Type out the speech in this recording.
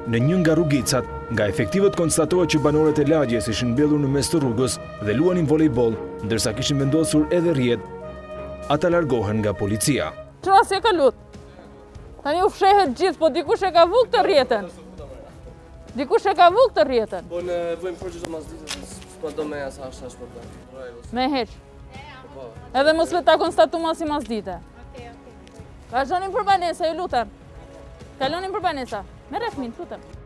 në një nga rrugicat, nga efektivët konstatohet që banorët e lagjes ishin mbellur në mes të rrugës dhe luanin volejboll, ndërsa kishin vendosur edhe rrjet, ata largohen nga policia. Çfarë se ka lut? Tani u fshehet gjithë, po dikush e ka vu këtë rrjetën. Dikush e ka vu këtë rrjetën. Po ne vëjmë përgjithë mas ditës, s'po do me asa është problem. Me heq. Edhe mos le ta konstatu mas i mas dite. Vazhdonin për banesa, ju lutem. Kalonin për banesa. Merre fëmin, lutem.